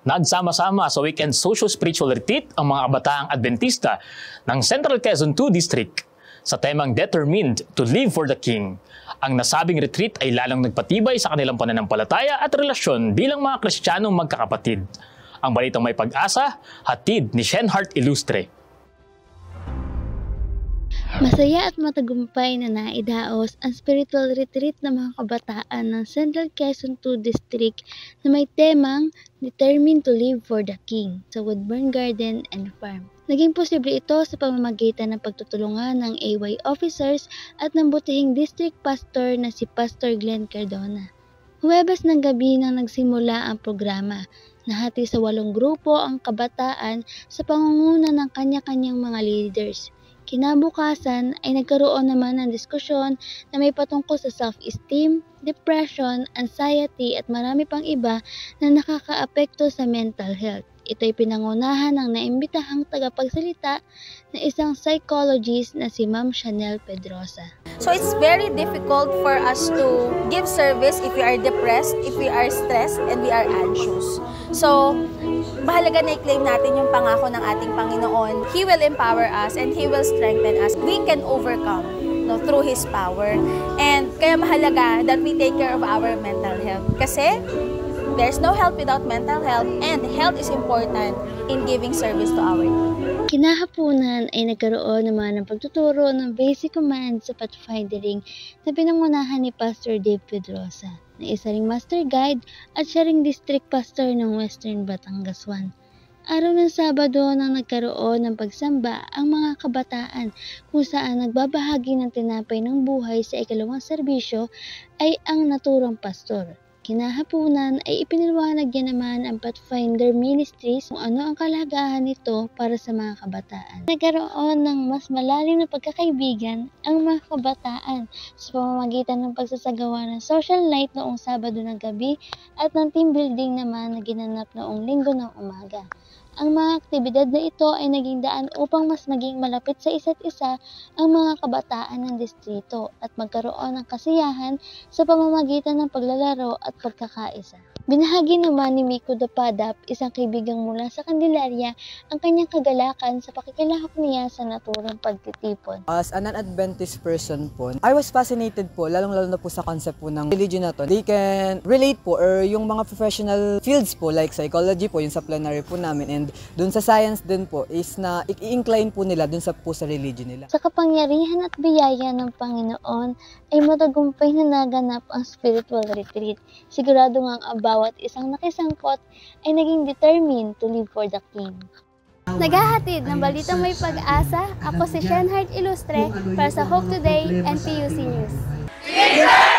Nagsama-sama sa weekend socio-spiritual retreat ang mga kabataang Adventista ng Central Quezon II District sa temang Determined to Live for the King. Ang nasabing retreat ay lalong nagpatibay sa kanilang pananampalataya at relasyon bilang mga Kristiyanong magkakapatid. Ang balitang may pag-asa, hatid ni Shenhart Ilustre. Masaya at matagumpay na naidaos ang spiritual retreat ng mga kabataan ng Central Quezon II District na may temang Determined to Live for the King sa Woodburn Garden and Farm. Naging posible ito sa pamamagitan ng pagtutulungan ng AY officers at ng butihing district pastor na si Pastor Glenn Cardona. Huwebes ng gabi nang nagsimula ang programa. Nahati sa 8 grupo ang kabataan sa pangunguna ng kanya-kanyang mga leaders. Kinabukasan ay nagkaroon naman ng diskusyon na may patungkol sa self-esteem, depression, anxiety at marami pang iba na nakakaapekto sa mental health. Ito'y pinangunahan ng naimbitahang tagapagsalita na isang psychologist na si Ma'am Chanel Pedrosa. So it's very difficult for us to give service if we are depressed, if we are stressed, and we are anxious. So, mahalaga na i-claim natin yung pangako ng ating Panginoon. He will empower us and He will strengthen us. We can overcome through His power. And kaya mahalaga that we take care of our mental health. Kasi there's no health without mental health, and health is important in giving service to our youth. Kinahaponan ay nagkaroon naman ng pagtuturo ng basic commands sa pathfinding na pinangunahan ni Pastor Dave Pedrosa, na isa ring master guide at siya ring district pastor ng Western Batangas 1. Araw ng Sabado nang nagkaroon ng pagsamba ang mga kabataan kung saan nagbabahagi ng tinapay ng buhay sa ikalawang serbisyo ay ang naturang pastor. Kinahaponan ay ipinaliwanag niya naman ang Pathfinder Ministries kung ano ang kalagahan nito para sa mga kabataan. Nagkaroon ng mas malalim na pagkakaibigan ang mga kabataan sa pamamagitan ng pagsasagawa ng social night noong Sabado ng gabi at ng team building naman na ginanap noong Linggo ng umaga. Ang mga aktibidad na ito ay naging daan upang mas maging malapit sa isa't isa ang mga kabataan ng distrito at magkaroon ng kasiyahan sa pamamagitan ng paglalaro at pagkakaisa. Binahagi naman ni Miko Dapadap, isang kaibigang mula sa Candelaria, ang kanyang kagalakan sa pakikilahok niya sa naturang pagtitipon. As an Adventist person po, I was fascinated po, lalong-lalo na po sa concept po ng religion na to. They can relate po, or yung mga professional fields po, like psychology po, yung sa plenary po namin, and dun sa science din po, is na i-incline po nila dun sa religion nila. Sa kapangyarihan at biyaya ng Panginoon, ay matagumpay na naganap ang spiritual retreat. Sigurado ngang bawat isang nakisangkot ay naging determined to live for the King. Naghahatid ng balitang may pag-asa, ako si Shenhart Ilustre para sa Hope Today and PUC News.